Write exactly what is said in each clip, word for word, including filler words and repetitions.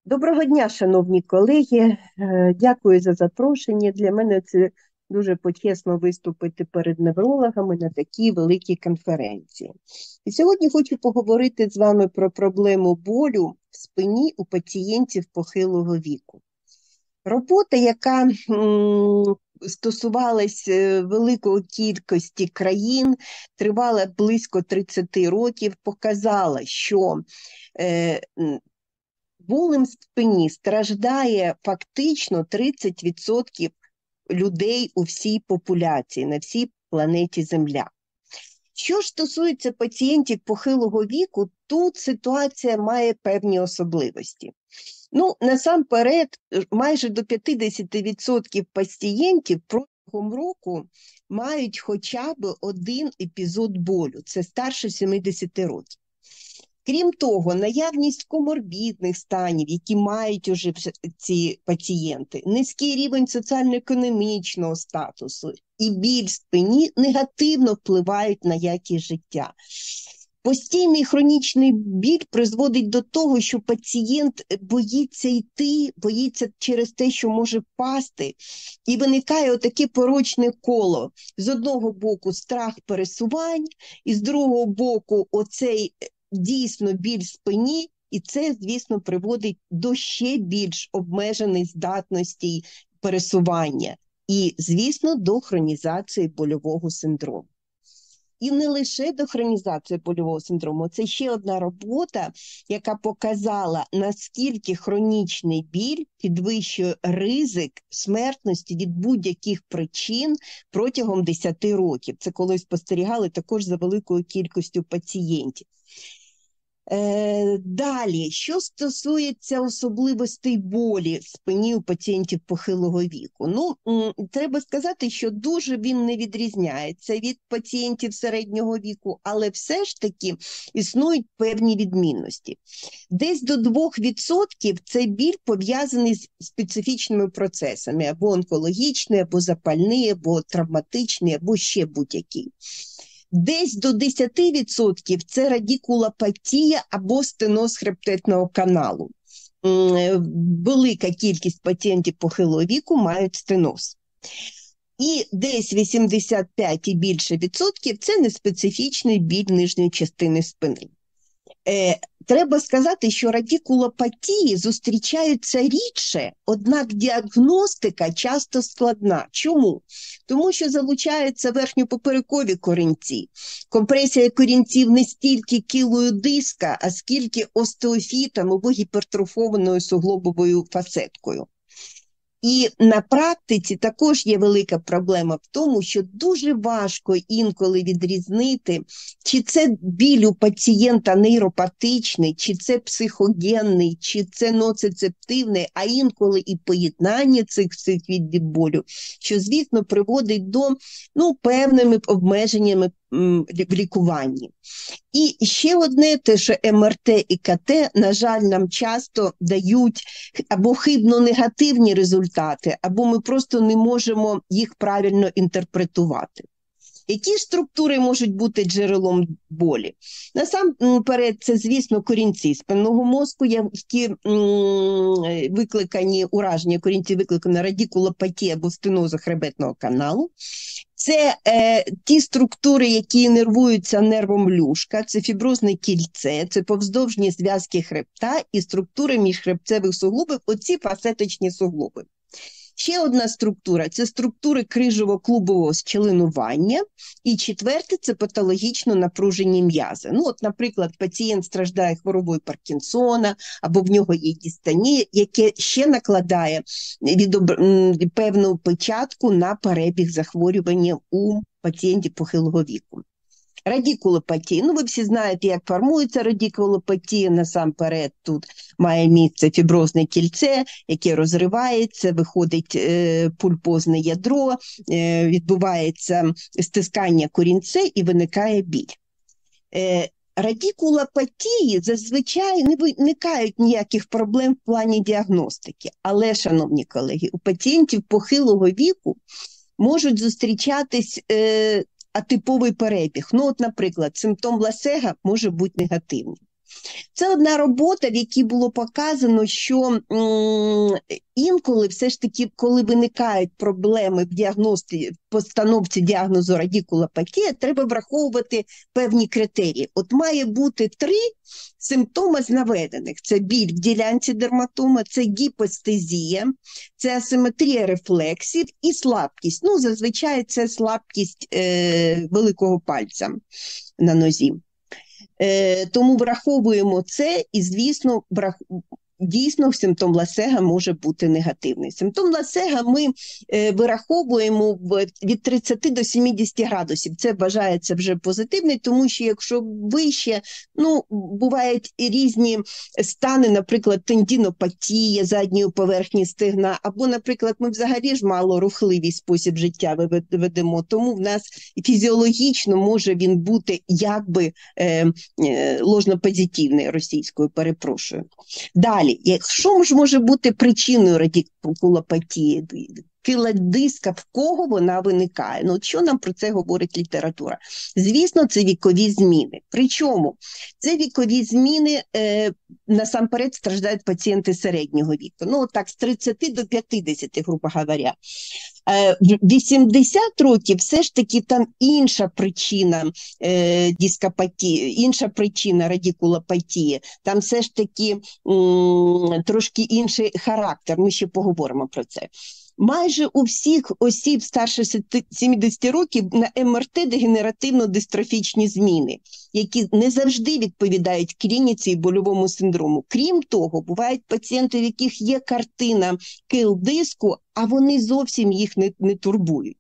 Доброго дня, шановні колеги. Е, Дякую за запрошення. Для мене це дуже почесно виступити перед неврологами на такій великій конференції. І сьогодні хочу поговорити з вами про проблему болю в спині у пацієнтів похилого віку. Робота, яка м, стосувалась е, великої кількості країн, тривала близько тридцять років, показала, що е, болем в спині страждає фактично тридцять відсотків людей у всій популяції, на всій планеті Земля. Що ж стосується пацієнтів похилого віку, тут ситуація має певні особливості. Ну, насамперед, майже до п'ятдесят відсотків пацієнтів протягом року мають хоча б один епізод болю, це старше сімдесят років. Крім того, наявність коморбідних станів, які мають уже ці пацієнти, низький рівень соціально-економічного статусу і біль в спині негативно впливають на якість життя. Постійний хронічний біль призводить до того, що пацієнт боїться йти, боїться через те, що може впасти, і виникає отаке порочне коло. З одного боку страх пересувань, і з другого боку оцей дійсно біль в спині, і це, звісно, приводить до ще більш обмеженої здатності пересування і, звісно, до хронізації больового синдрому. І не лише до хронізації больового синдрому, це ще одна робота, яка показала, наскільки хронічний біль підвищує ризик смертності від будь-яких причин протягом десяти років. Це коли спостерігали також за великою кількістю пацієнтів. Е, далі, що стосується особливостей болі в спині у пацієнтів похилого віку. Ну, м, треба сказати, що дуже він не відрізняється від пацієнтів середнього віку, але все ж таки існують певні відмінності. Десь до двох відсотків цей біль пов'язаний з специфічними процесами, або онкологічний, або запальний, або травматичний, або ще будь-який. Десь до десяти відсотків це радикулопатія або стеноз хребетного каналу. Велика кількість пацієнтів похилого віку мають стеноз. І десь вісімдесят п'ять і більше відсотків – це неспецифічний біль нижньої частини спини. Е, треба сказати, що радикулопатії зустрічаються рідше, однак діагностика часто складна. Чому? Тому що залучаються верхньопоперекові корінці. Компресія корінців не стільки килою диска, а скільки остеофітом або гіпертрофованою суглобовою фасеткою. І на практиці також є велика проблема в тому, що дуже важко інколи відрізнити, чи це біль у пацієнта нейропатичний, чи це психогенний, чи це ноцицептивний, а інколи і поєднання цих всіх видів болю, що, звісно, приводить до ну, певними обмеженнями в лікуванні. І ще одне, те, що ем ер те і ка те, на жаль, нам часто дають або хибно-негативні результати, або ми просто не можемо їх правильно інтерпретувати. Які ж структури можуть бути джерелом болі? Насамперед, це, звісно, корінці спинного мозку, які викликані, ураження корінців викликані радикулопатія або стеноза хребетного каналу. Це е, ті структури, які інервуються нервом люшка, це фіброзне кільце, це повздовжні зв'язки хребта і структури міжхребцевих суглобів, оці фасеточні суглоби. Ще одна структура – це структури крижево-клубового щелинування. І четверте – це патологічно напружені м'язи. Ну, от, наприклад, пацієнт страждає хворобою Паркінсона, або в нього є дистонія, яке ще накладає відоб... певну печатку на перебіг захворювання у пацієнтів похилого віку. Радикулопатія. Ну, ви всі знаєте, як формується радикулопатія. Насамперед тут має місце фіброзне кільце, яке розривається, виходить е, пульпозне ядро, е, відбувається стискання корінця і виникає біль. Е, радикулопатії зазвичай не виникають ніяких проблем в плані діагностики. Але, шановні колеги, у пацієнтів похилого віку можуть зустрічатись е, атиповий перебіг. Ну, от, наприклад, симптом Ласега може бути негативним. Це одна робота, в якій було показано, що м, інколи все ж таки, коли виникають проблеми в діагностиці, в постановці діагнозу радикулопатія, треба враховувати певні критерії. От має бути три симптоми з наведених. Це біль в ділянці дерматома, це гіпостезія, це асиметрія рефлексів і слабкість. Ну, зазвичай це слабкість е, великого пальця на нозі. Е, тому враховуємо це і, звісно, врах... дійсно симптом Ласега може бути негативний. Симптом Ласега ми е, вираховуємо в, від тридцяти до сімдесяти градусів. Це вважається вже позитивний, тому що якщо вище, ну, бувають різні стани, наприклад, тендінопатія задньої поверхні стегна, або, наприклад, ми взагалі ж мало рухливий спосіб життя ведемо, тому в нас фізіологічно може він бути якби е, е, ложнопозитивний, російською, перепрошую. Далі, якщо ж може бути причиною радикулопатії, килодиска, в кого вона виникає? Ну, що нам про це говорить література? Звісно, це вікові зміни. Причому це вікові зміни, е, насамперед, страждають пацієнти середнього віку. Ну, так, з тридцяти до п'ятдесяти, грубо говоря. Е, вісімдесят років все ж таки там інша причина е, дископатії, інша причина радикулопатії. Там все ж таки м, трошки інший характер, ми ще поговоримо про це. Майже у всіх осіб старше сімдесяти років на ем ер те дегенеративно-дистрофічні зміни, які не завжди відповідають клініці і больовому синдрому. Крім того, бувають пацієнти, в яких є картина кил-диску, а вони зовсім їх не, не турбують.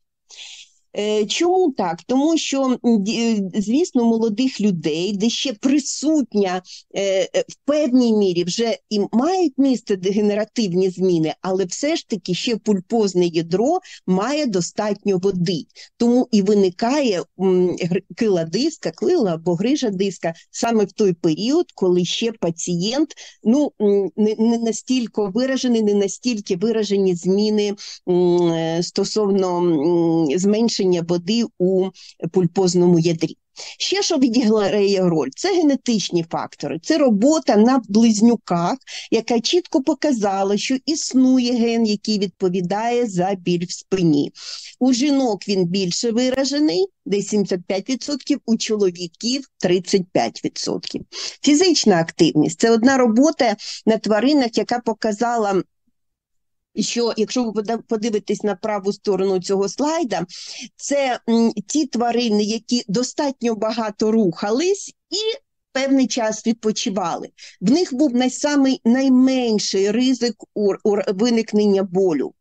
Чому так? Тому що, звісно, молодих людей, де ще присутня в певній мірі вже і мають місце дегенеративні зміни, але все ж таки ще пульпозне ядро має достатньо води. Тому і виникає кила диска, кила або грижа диска саме в той період, коли ще пацієнт, ну, не, не настільки виражений, не настільки виражені зміни стосовно зменшення води у пульпозному ядрі. Ще що відіграє роль? Це генетичні фактори, це робота на близнюках, яка чітко показала, що існує ген, який відповідає за біль в спині. У жінок він більше виражений, десь сімдесят п'ять відсотків, у чоловіків тридцять п'ять відсотків. Фізична активність – це одна робота на тваринах, яка показала, що, якщо ви подивитесь на праву сторону цього слайда, це м, ті тварини, які достатньо багато рухались і певний час відпочивали. В них був найсамий найменший ризик у, у виникнення болю.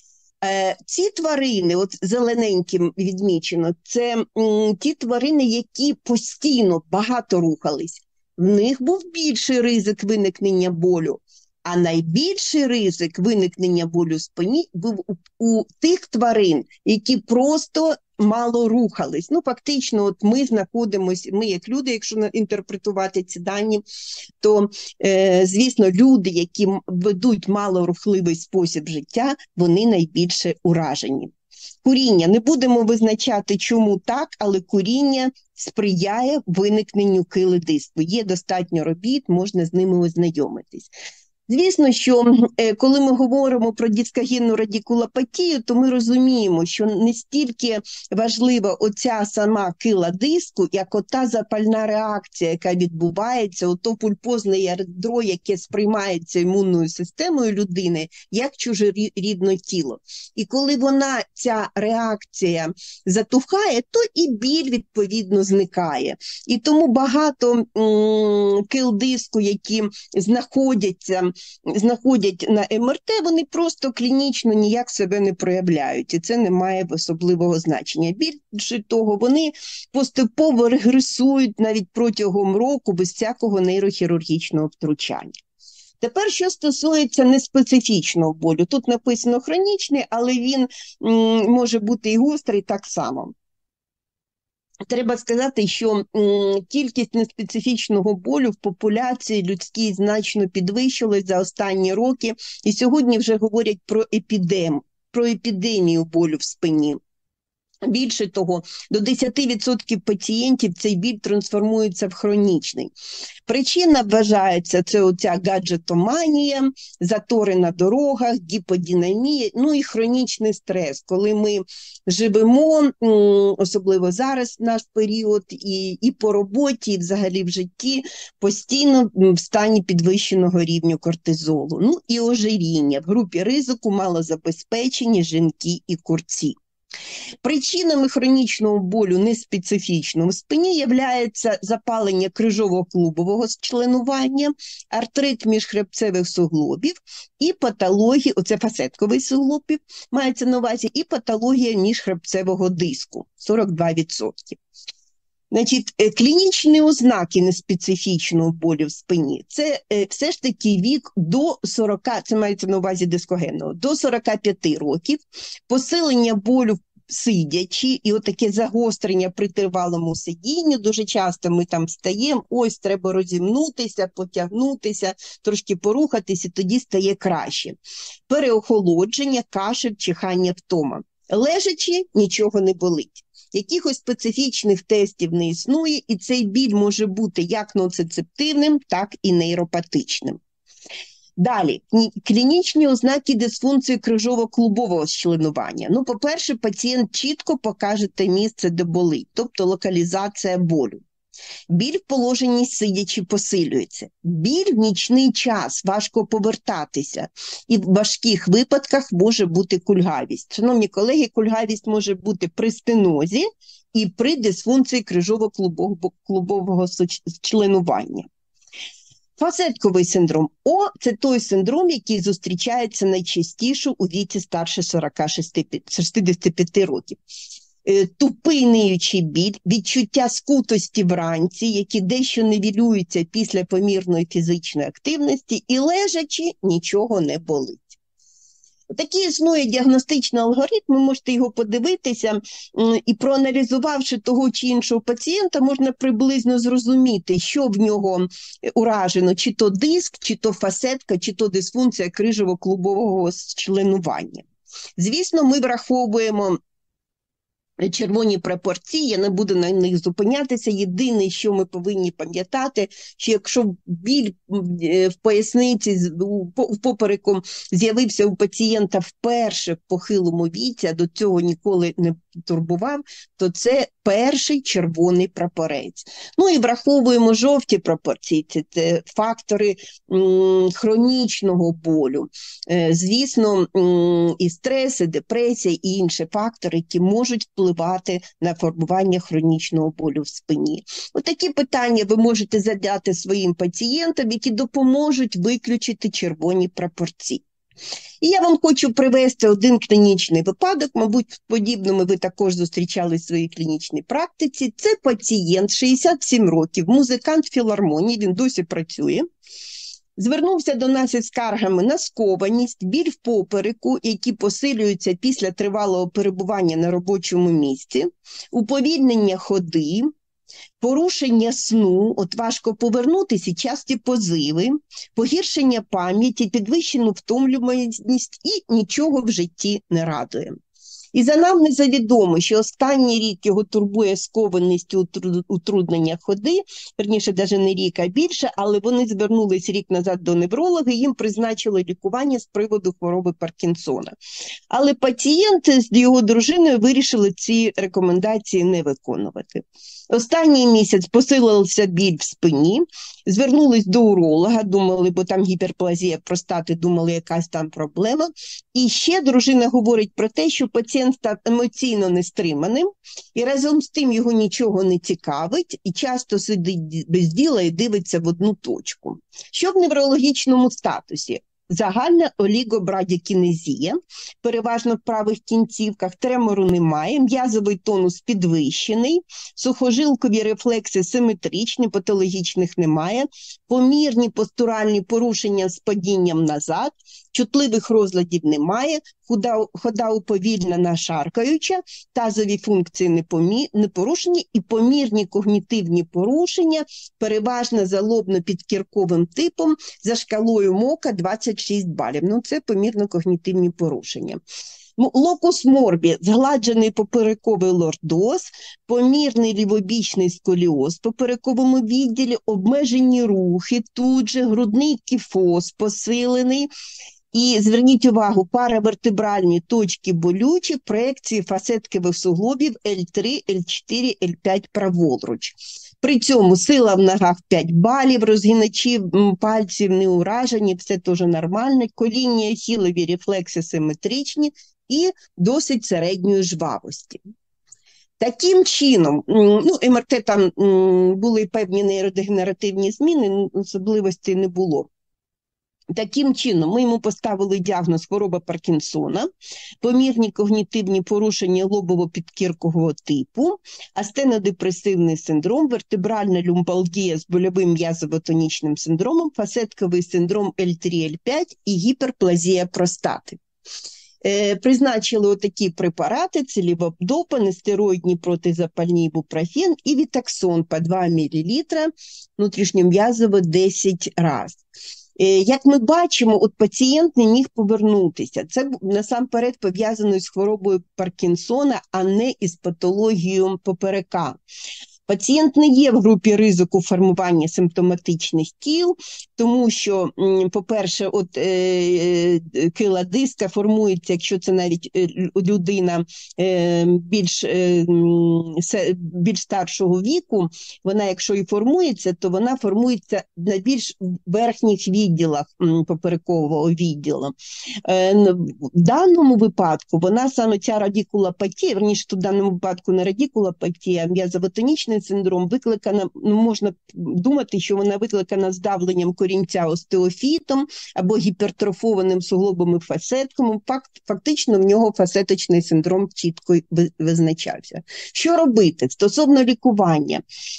Е, ці тварини, от зелененьким відмічено, це м, ті тварини, які постійно багато рухались. В них був більший ризик виникнення болю. А найбільший ризик виникнення болю в спині був у, у тих тварин, які просто мало рухались. Ну, фактично, от ми знаходимося, ми як люди, якщо інтерпретувати ці дані, то, е, звісно, люди, які ведуть малорухливий спосіб життя, вони найбільше уражені. Куріння. Не будемо визначати, чому так, але куріння сприяє виникненню кили диску. Є достатньо робіт, можна з ними ознайомитись. Звісно, що коли ми говоримо про дискогенну радикулопатію, то ми розуміємо, що не стільки важлива оця сама кила диску, як ота запальна реакція, яка відбувається, ото пульпозне ядро, яке сприймається імунною системою людини, як чужорідне тіло. І коли вона, ця реакція затухає, то і біль, відповідно, зникає. І тому багато м, кил диску, які знаходяться знаходять на ем ер те, вони просто клінічно ніяк себе не проявляють, і це не має особливого значення. Більше того, вони поступово регресують навіть протягом року без всякого нейрохірургічного втручання. Тепер, що стосується неспецифічного болю. Тут написано хронічний, але він м, може бути і гострий так само. Треба сказати, що м, кількість неспецифічного болю в популяції людській значно підвищилась за останні роки, і сьогодні вже говорять про епідем, про епідемію болю в спині. Більше того, до десять відсотків пацієнтів цей біль трансформується в хронічний. Причина вважається, це оця гаджетоманія, затори на дорогах, гіподинамія, ну і хронічний стрес, коли ми живемо, особливо зараз в наш період, і, і по роботі, і взагалі в житті, постійно в стані підвищеного рівня кортизолу. Ну і ожиріння. В групі ризику малозабезпечені жінки і курці. Причинами хронічного болю неспецифічного в спині являється запалення крижово-клубового членування, артрит міжхребцевих суглобів і патологія, оце фасетковий суглобів, мається на увазі, і патологія міжхребцевого диску, сорок два відсотки. Значить, клінічні ознаки неспецифічного болю в спині – це е, все ж таки вік до сорока, це мається на увазі дискогенного, до сорока п'яти років, посилення болю сидячи, і отаке загострення при тривалому сидінні. Дуже часто ми там встаємо, ось треба розімнутися, потягнутися, трошки порухатися, тоді стає краще. Переохолодження, кашель, чихання, втома. Лежачи, нічого не болить. Якихось специфічних тестів не існує, і цей біль може бути як ноцицептивним, так і нейропатичним. Далі, клінічні ознаки дисфункції крижово-клубового членування. Ну, по-перше, пацієнт чітко покаже те місце, де болить, тобто локалізація болю. Біль в положенні сидячи посилюється. Біль в нічний час, важко повертатися. І в важких випадках може бути кульгавість. Шановні колеги, кульгавість може бути при стенозі і при дисфункції крижово-клубового членування. Фасетковий синдром О – це той синдром, який зустрічається найчастіше у віці старше сорока шістдесяти п'яти років. Тупий ниючий біль, відчуття скутості вранці, які дещо нівелюються після помірної фізичної активності, і лежачи нічого не болить. Такий існує діагностичний алгоритм, ви можете його подивитися, і проаналізувавши того чи іншого пацієнта, можна приблизно зрозуміти, що в нього уражено, чи то диск, чи то фасетка, чи то дисфункція крижово-клубового членування. Звісно, ми враховуємо червоні прапорці, я не буду на них зупинятися. Єдине, що ми повинні пам'ятати, що якщо біль в поясниці, в попереку з'явився у пацієнта вперше в похилому віці, а до цього ніколи не турбував, то це перший червоний прапорець. Ну і враховуємо жовті прапорці, це фактори м, хронічного болю. Е, звісно, м, і стрес, і депресія, і інші фактори, які можуть впливати на формування хронічного болю в спині. Отакі питання ви можете задати своїм пацієнтам, які допоможуть виключити червоні прапорці. І я вам хочу привести один клінічний випадок, мабуть, в подібному ви також зустрічали в своїй клінічній практиці. Це пацієнт, шістдесят сім років, музикант філармонії, він досі працює. Звернувся до нас із скаргами на скованість, біль в попереку, які посилюються після тривалого перебування на робочому місці, уповільнення ходи, порушення сну, от важко повернутися, часті позиви, погіршення пам'яті, підвищену втомлюваність і нічого в житті не радує. І за анамнезу відомо, що останній рік його турбує скованість і утруднення ходи, верніше, навіть не рік, а більше, але вони звернулись рік назад до невролога, їм призначили лікування з приводу хвороби Паркінсона. Але пацієнти з його дружиною вирішили ці рекомендації не виконувати. Останній місяць посилився біль в спині, звернулись до уролога, думали, бо там гіперплазія простати, думали, якась там проблема. І ще дружина говорить про те, що пацієнт став емоційно нестриманим, і разом з тим його нічого не цікавить, і часто сидить без діла і дивиться в одну точку. Що в неврологічному статусі? Загальна олігобрадікінезія, переважно в правих кінцівках, тремору немає, м'язовий тонус підвищений, сухожилкові рефлекси симетричні, патологічних немає, помірні постуральні порушення з падінням назад, чутливих розладів немає, хода, хода уповільнена, шаркаюча, тазові функції не, помі, не порушені і помірні когнітивні порушення, переважно за лобно-підкірковим типом, за шкалою Мока двадцять шість балів. Ну, це помірно-когнітивні порушення. Локус морбі – згладжений поперековий лордоз, помірний лівобічний сколіоз в поперековому відділі, обмежені рухи, тут же грудний кіфоз посилений. І зверніть увагу, паравертебральні точки болючі, проекції фасеткових суглобів Л три, Л чотири, Л п'ять праворуч. При цьому сила в ногах п'ять балів, розгиначі пальців не уражені, все теж нормально, колінні, ахілові рефлекси симетричні і досить середньої жвавості. Таким чином, ну, ем ер те там були певні нейродегенеративні зміни, особливостей не було. Таким чином, ми йому поставили діагноз хвороба Паркінсона, помірні когнітивні порушення лобово-підкіркового типу, астенодепресивний синдром, вертебральна люмбалгія з больовим м'язово-тонічним синдромом, фасетковий синдром Л три, Л п'ять і гіперплазія простати. Е, призначили отакі препарати: це ліводопа, нестероїдні протизапальні ібупрофен і вітаксон по два мілілітри внутрішньом'язово десять разів. Як ми бачимо, от пацієнт не міг повернутися. Це насамперед пов'язано з хворобою Паркінсона, а не із патологією поперека. Пацієнт не є в групі ризику формування симптоматичних кіл, тому що, по-перше, от е, кила диска формується, якщо це навіть людина е, більш, е, більш старшого віку, вона, якщо і формується, то вона формується на більш верхніх відділах поперекового відділу. Е, в даному випадку вона саме ця радикулопатія, верніше, в даному випадку не радикулопатія, а м'язово-тонічний синдром викликана, ну, можна думати, що вона викликана здавленням корінця остеофітом або гіпертрофованим суглобом і фасетком. Факт, фактично в нього фасеточний синдром чітко визначався. Що робити стосовно лікування?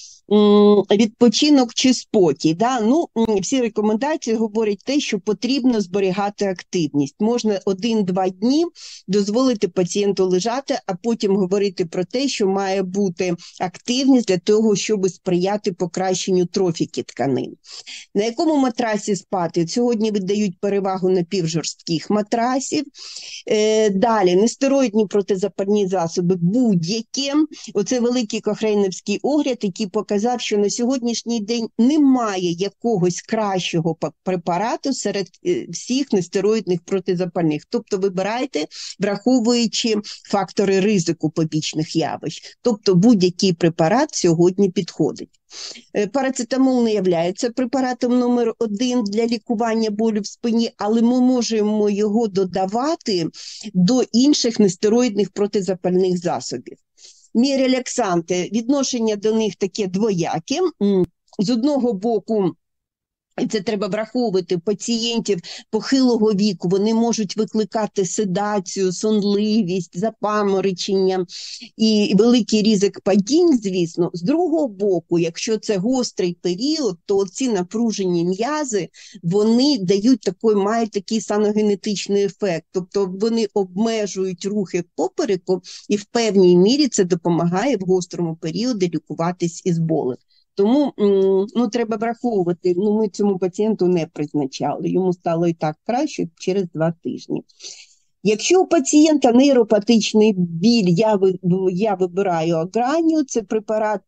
Відпочинок чи спокій. Да? Ну, всі рекомендації говорять те, що потрібно зберігати активність. Можна один-два дні дозволити пацієнту лежати, а потім говорити про те, що має бути активність для того, щоб сприяти покращенню трофіки тканин. На якому матрасі спати? Сьогодні видають перевагу напівжорстких матрасів. Е, далі, нестероїдні протизапальні засоби будь-які. Оце великий кохрейнівський огляд, який показав, що на сьогоднішній день немає якогось кращого препарату серед всіх нестероїдних протизапальних. Тобто вибирайте, враховуючи фактори ризику побічних явищ. Тобто будь-який препарат сьогодні підходить. Парацетамол не є препаратом номер один для лікування болю в спині, але ми можемо його додавати до інших нестероїдних протизапальних засобів. Міорелаксанти, відношення до них таке двояке. З одного боку, це треба враховувати, пацієнтів похилого віку, вони можуть викликати седацію, сонливість, запаморочення і великий ризик падінь, звісно. З другого боку, якщо це гострий період, то ці напружені м'язи, вони дають такий, мають такий саногенетичний ефект. Тобто вони обмежують рухи попереку і в певній мірі це допомагає в гострому періоді лікуватись із болем. Тому, ну, треба враховувати, ну, ми цьому пацієнту не призначали, йому стало і так краще через два тижні. Якщо у пацієнта нейропатичний біль, я, я вибираю агранію, це препарат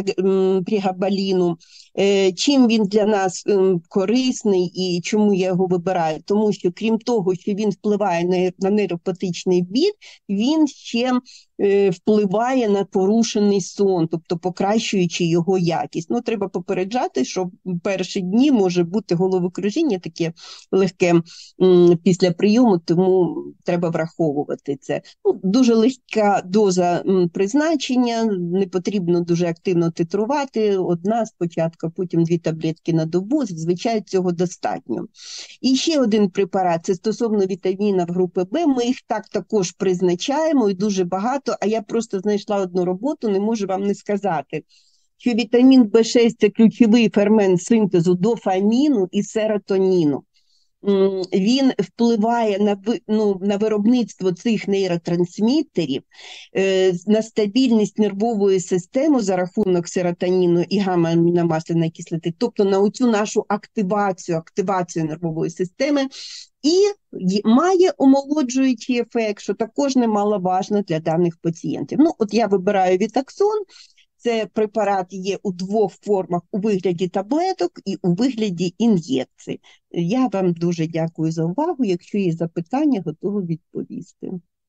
прегабаліну. Чим він для нас корисний і чому я його вибираю? Тому що, крім того, що він впливає на нейропатичний біль, він ще впливає на порушений сон, тобто покращуючи його якість. Ну, треба попереджати, що в перші дні може бути головокружіння таке легке після прийому, тому треба враховувати це. Ну, дуже легка доза призначення, не потрібно дуже активно титрувати, одна спочатку, а потім дві таблетки на добу, звичайно, цього достатньо. І ще один препарат, це стосовно вітамінів групи Б, ми їх так також призначаємо, і дуже багато, а я просто знайшла одну роботу, не можу вам не сказати, що вітамін Б шість – це ключовий фермент синтезу дофаміну і серотоніну. він впливає на, ну, на виробництво цих нейротрансмітерів, на стабільність нервової системи за рахунок серотоніну і гамма-аміномасляної кислоти, тобто на оцю нашу активацію, активацію нервової системи, і має омолоджуючий ефект, що також немаловажно для даних пацієнтів. Ну, от я вибираю Вітаксон. Це препарат є у двох формах, у вигляді таблеток і у вигляді ін'єкцій. Я вам дуже дякую за увагу. Якщо є запитання, готова відповісти.